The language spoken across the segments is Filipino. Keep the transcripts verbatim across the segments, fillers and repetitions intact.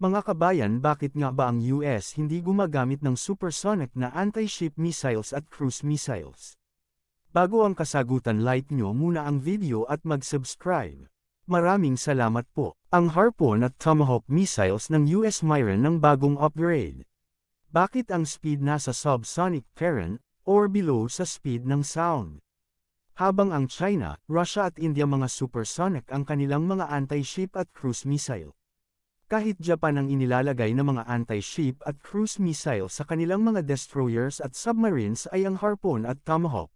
Mga kabayan, bakit nga ba ang U S hindi gumagamit ng supersonic na anti-ship missiles at cruise missiles? Bago ang kasagutan, like nyo muna ang video at mag-subscribe. Maraming salamat po. Ang Harpoon at Tomahawk missiles ng U S mayroon ng bagong upgrade. Bakit ang speed nasa subsonic parent or below sa speed ng sound? Habang ang China, Russia at India mga supersonic ang kanilang mga anti-ship at cruise missile. Kahit Japan ang inilalagay na mga anti-ship at cruise missile sa kanilang mga destroyers at submarines ay ang Harpoon at Tomahawk.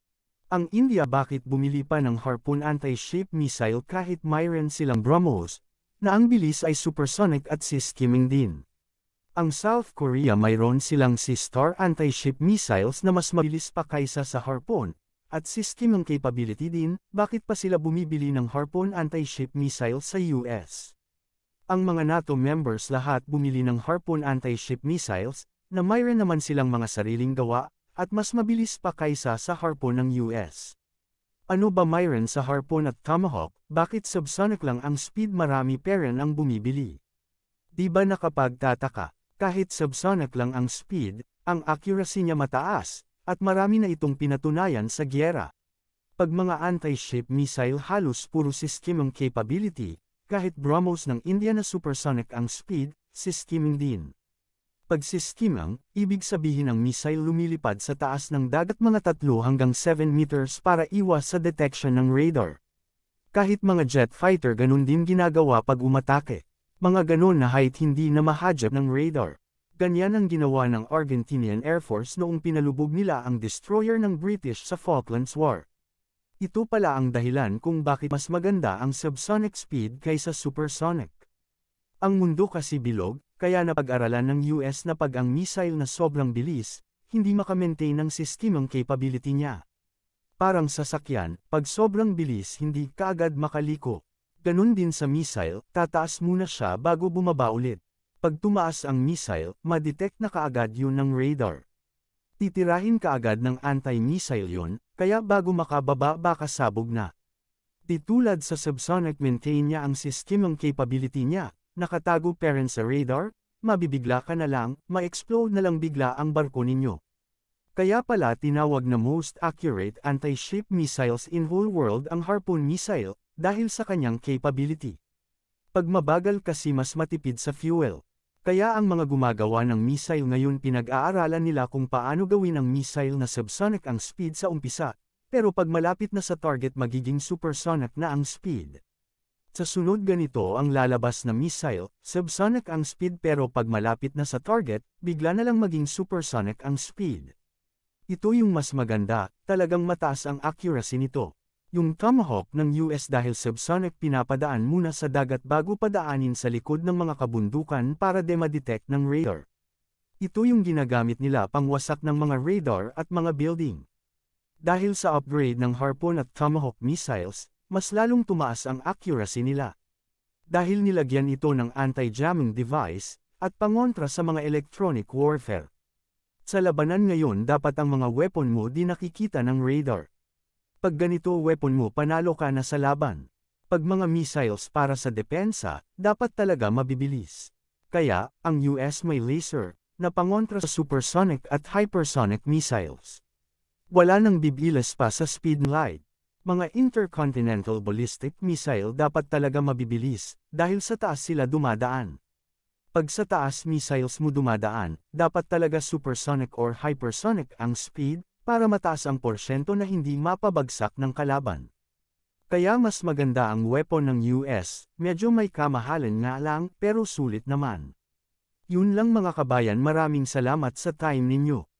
Ang India, bakit bumili pa ng Harpoon anti-ship missile kahit mayroon silang BrahMos, na ang bilis ay supersonic at sea-skimming din? Ang South Korea, mayroon silang Sea-Star anti-ship missiles na mas mabilis pa kaysa sa Harpoon, at sea-skimming capability din, bakit pa sila bumibili ng Harpoon anti-ship missile sa U S? Ang mga NATO members lahat bumili ng Harpoon anti-ship missiles, na mayroon naman silang mga sariling gawa, at mas mabilis pa kaysa sa Harpoon ng U S. Ano ba mayroon sa Harpoon at Tomahawk, bakit subsonic lang ang speed, marami parent ang bumibili? Di ba nakapagtataka, kahit subsonic lang ang speed, ang accuracy niya mataas, at marami na itong pinatunayan sa gyera. Pag mga anti-ship missile halos puro sea-skimming capability, kahit BrahMos ng India na supersonic ang speed, sea-skimming din. Pag sea-skimming, ibig sabihin ang missile lumilipad sa taas ng dagat mga tatlo hanggang seven meters para iwas sa detection ng radar. Kahit mga jet fighter ganun din ginagawa pag umatake. Mga ganun na height hindi na mahadjab ng radar. Ganyan ang ginawa ng Argentinian Air Force noong pinalubog nila ang destroyer ng British sa Falklands War. Ito pala ang dahilan kung bakit mas maganda ang subsonic speed kaysa supersonic. Ang mundo kasi bilog, kaya napag-aralan ng U S na pag ang missile na sobrang bilis, hindi maka-maintain ng sea-skimming capability niya. Parang sasakyan, pag sobrang bilis hindi kaagad makaliko. Ganun din sa missile, tataas muna siya bago bumaba ulit. Pag tumaas ang missile, ma-detect na kaagad yun ng radar. Titirahin kaagad ng anti-missile yun, kaya bago makababa baka sabog na. Di tulad sa subsonic, maintain niya ang sea-skimming capability niya, nakatago parent sa radar, mabibigla ka na lang, ma-explode na lang bigla ang barko ninyo. Kaya pala tinawag na most accurate anti-ship missiles in whole world ang Harpoon missile, dahil sa kanyang capability. Pag mabagal kasi mas matipid sa fuel. Kaya ang mga gumagawa ng missile ngayon pinag-aaralan nila kung paano gawin ang missile na subsonic ang speed sa umpisa, pero pag malapit na sa target magiging supersonic na ang speed. Sa sunod ganito ang lalabas na missile, subsonic ang speed pero pag malapit na sa target, bigla na lang maging supersonic ang speed. Ito yung mas maganda, talagang mataas ang accuracy nito. Yung Tomahawk ng U S dahil subsonic pinapadaan muna sa dagat bago padaanin sa likod ng mga kabundukan para de ma-detect ng radar. Ito yung ginagamit nila pangwasak ng mga radar at mga building. Dahil sa upgrade ng Harpoon at Tomahawk missiles, mas lalong tumaas ang accuracy nila. Dahil nilagyan ito ng anti-jamming device, at pangontra sa mga electronic warfare. Sa labanan ngayon dapat ang mga weapon mo di nakikita ng radar. Pag ganito weapon mo panalo ka na sa laban. Pag mga missiles para sa depensa, dapat talaga mabibilis. Kaya, ang U S may laser, na pangontra sa supersonic at hypersonic missiles. Wala nang bibilis pa sa speed light. Mga intercontinental ballistic missile dapat talaga mabibilis, dahil sa taas sila dumadaan. Pag sa taas missiles mo dumadaan, dapat talaga supersonic or hypersonic ang speed, para mataas ang porsyento na hindi mapabagsak ng kalaban. Kaya mas maganda ang weapon ng U S, medyo may kamahalan nga lang pero sulit naman. Yun lang mga kabayan, maraming salamat sa time ninyo.